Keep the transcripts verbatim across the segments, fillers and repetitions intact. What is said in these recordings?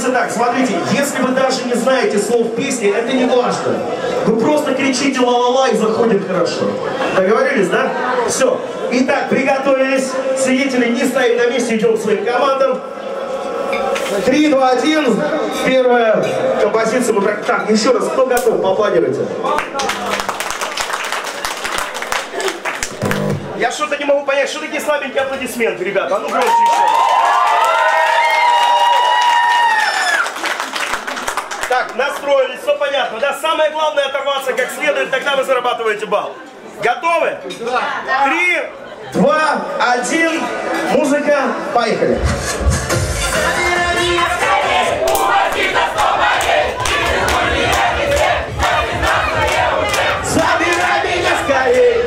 делается так, смотрите, если вы даже не знаете слов песни, это не важно. Вы просто кричите ла-ла-ла и заходит хорошо. Договорились, да? Все. Итак, приготовились. Свидетели не стоим на месте, идем к своим командам. Три, два, один. Первая композиция. Мы так, так, еще раз, кто готов? Поаплодируйте. Я что-то не могу понять, что такие слабенькие аплодисменты, ребята. А ну громче еще. Так, настроились, все понятно. Да, самое главное оторваться как следует, тогда вы зарабатываете балл. Готовы? Да. Три, два, один. Музыка. Поехали. Забирай меня скорее.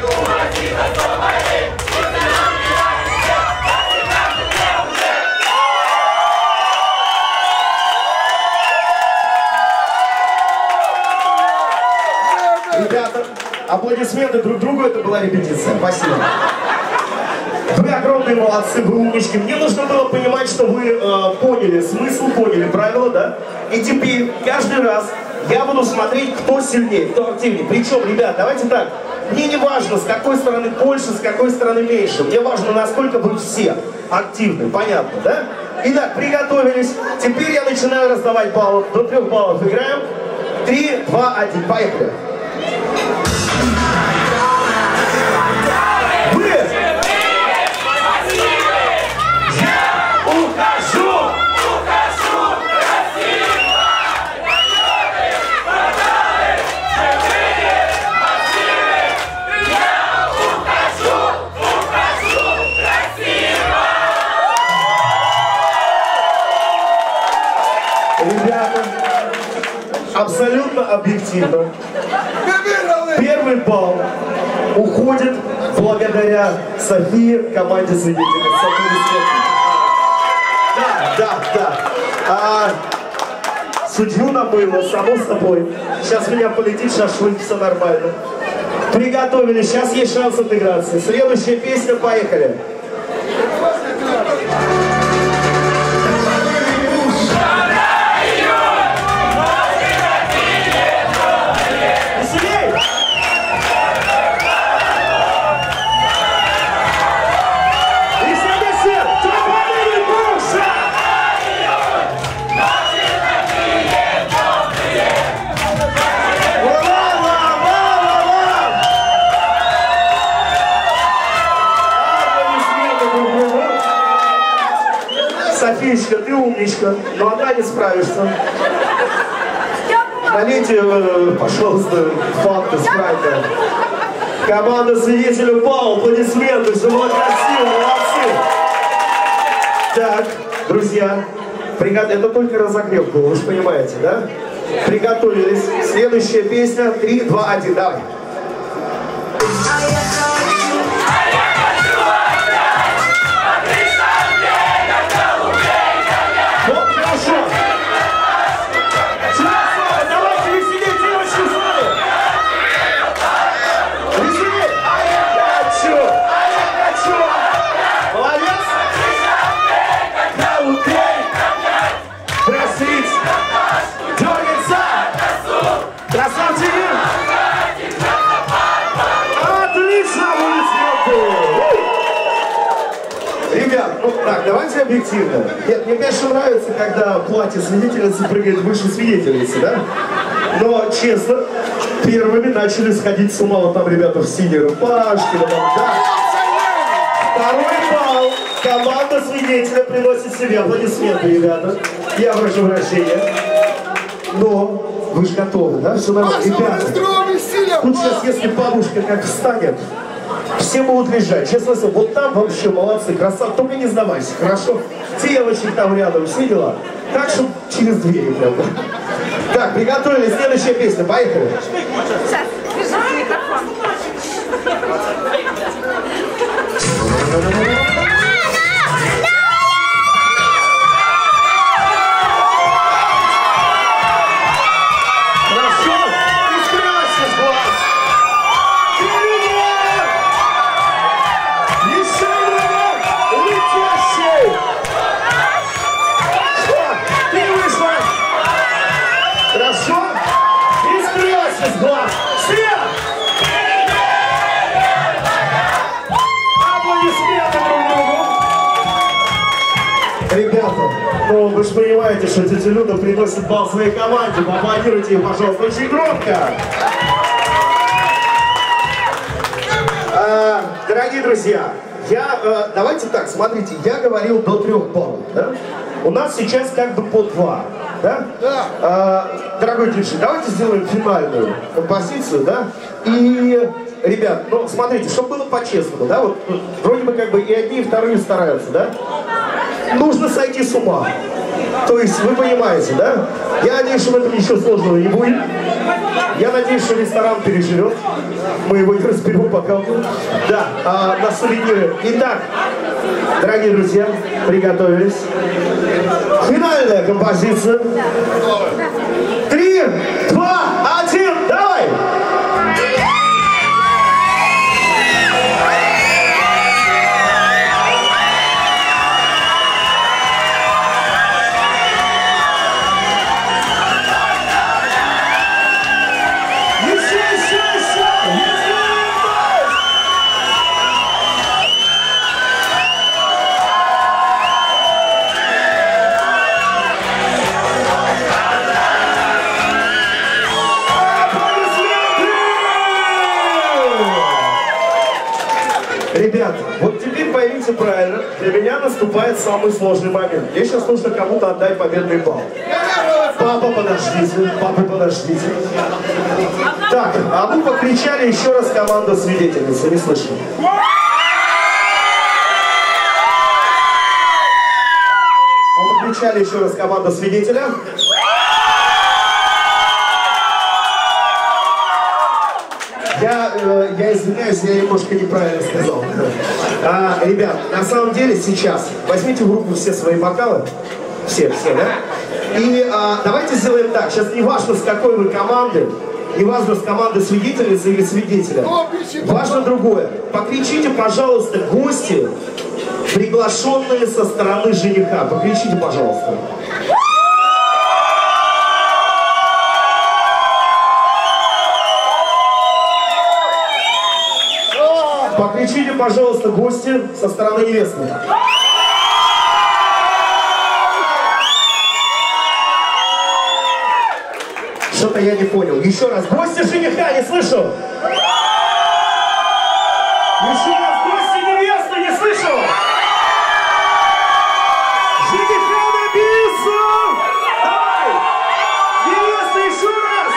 Ребята, аплодисменты друг другу, это была репетиция. Спасибо. Вы огромные молодцы, вы умнички. Мне нужно было понимать, что вы э, поняли смысл, поняли правила, да? И теперь каждый раз я буду смотреть, кто сильнее, кто активнее. Причем, ребят, давайте так. Мне не важно, с какой стороны больше, с какой стороны меньше. Мне важно, насколько вы все активны. Понятно, да? Итак, приготовились. Теперь я начинаю раздавать баллы. До трех баллов играем. Три, два, один. Поехали. Вы! Я ухожу! Ухожу! Красиво! Я ухожу! Ухожу! Красиво! Ребята, абсолютно объективно. Первый балл уходит благодаря Софии, команде свидетелей. Да, да, да. А, судью намыло, само собой. Сейчас меня полетит шашлык, все нормально. Приготовились, сейчас есть шанс отыграться. Следующая песня, поехали. Софичка, ты умничка, но одна не справишься. Налейте, э, пожалуйста, факты, спрайта. Команда свидетелей балл, аплодисменты, все было красиво, молодцы. Так, друзья, пригот... это только разогрев был, вы же понимаете, да? Приготовились. Следующая песня. Три, два, один, давай. Ребят, ну так, давайте объективно. Мне, мне, конечно, нравится, когда платье свидетельницы прыгает выше свидетельницы, да? Но, честно, первыми начали сходить с ума вот там ребята в синей рубашке, вот там, да? Второй балл. Команда свидетеля приносит себе аплодисменты, ребята. Я прошу прощения. Но вы же готовы, да? Все нормально. Ребята, тут сейчас, если бабушка как встанет, все будут лежать. Честно слово, вот там вообще молодцы, красавцы. Только не сдавайся, хорошо? Девочек там рядом, все дела. Так, чтобы через двери прям. Так, приготовились. Следующая песня. Поехали. Сейчас, держи микрофон. Ты вышла Ребята, ну вы же понимаете, что тетя Люда приносит балл своей команде. Поаплодируйте ей, пожалуйста, очень громко. А, дорогие друзья, я, а, давайте так, смотрите, я говорил до трех баллов, да? У нас сейчас как бы по два, да? Да. А, дорогой диджей, давайте сделаем финальную композицию, да? И, ребят, ну смотрите, чтобы было по-честному, да? Вот вроде бы как бы и одни, и вторые стараются, да? Нужно сойти с ума. То есть, вы понимаете, да? Я надеюсь, что в этом ничего сложного не будет. Я надеюсь, что ресторан переживет. Мы его не разберем пока. Да, а, на сувениры. Итак, дорогие друзья, приготовились. Финальная композиция. Три, два, один, давай! Ребят, вот теперь поймите правильно, для меня наступает самый сложный момент. Мне сейчас нужно кому-то отдать победный балл. Папа, подождите, папа, подождите. Так, а вы покричали еще раз команда свидетельницы, не слышно. А покричали еще раз команда свидетеля. Я, э, я извиняюсь, я немножко неправильно сказал. А, ребят, на самом деле сейчас возьмите в руку все свои бокалы. Все, все, да? И а, давайте сделаем так. Сейчас не важно, с какой вы команды, не важно, с команды свидетельницы или свидетеля. Важно другое. Покричите, пожалуйста, гости, приглашенные со стороны жениха. Покричите, пожалуйста. Покричите, пожалуйста, гости со стороны невесты. Что-то я не понял. Еще раз. Гости жениха, не слышу. Еще раз. Гости невесты, не слышу. Жениха на бису. Давай. Невеста, еще раз.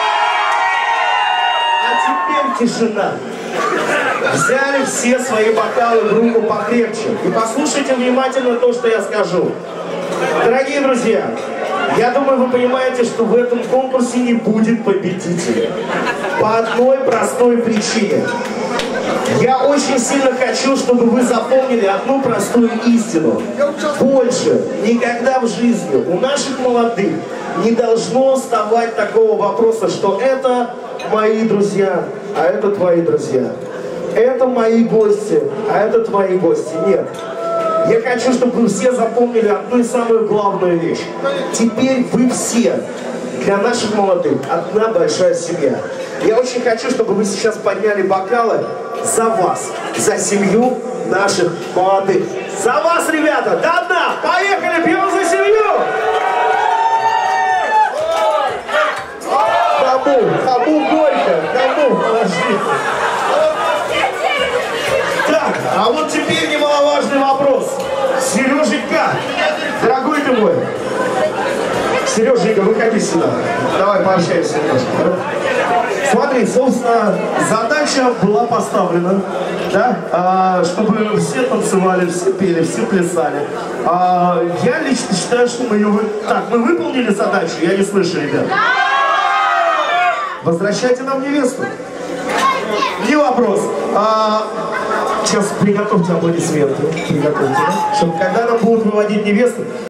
А теперь тишина. Взяли все свои бокалы в руку покрепче. И послушайте внимательно то, что я скажу. Дорогие друзья, я думаю, вы понимаете, что в этом конкурсе не будет победителя. По одной простой причине. Я очень сильно хочу, чтобы вы запомнили одну простую истину. Больше никогда в жизни у наших молодых не должно вставать такого вопроса, что это мои друзья, а это твои друзья. Это мои гости, а это твои гости. Нет. Я хочу, чтобы вы все запомнили одну и самую главную вещь. Теперь вы все, для наших молодых, одна большая семья. Я очень хочу, чтобы вы сейчас подняли бокалы за вас, за семью наших молодых. За вас, ребята, до дна! Поехали, пьем за семью! Кому? Кому горько? Кому? Подожди. Так, а вот теперь немаловажный вопрос. Сереженька, дорогой ты мой. Сереженька, выходи сюда. Давай пообщаемся немножко. Смотри, собственно, задача была поставлена, да, а, чтобы все танцевали, все пели, все плясали. А, я лично считаю, что мы ее... Вы... Так, мы выполнили задачу, я не слышу, ребят. Возвращайте нам невесту. Не вопрос. А, сейчас приготовьте аплодисменты. Приготовьте, да? Чтобы когда нам будут выводить невесту,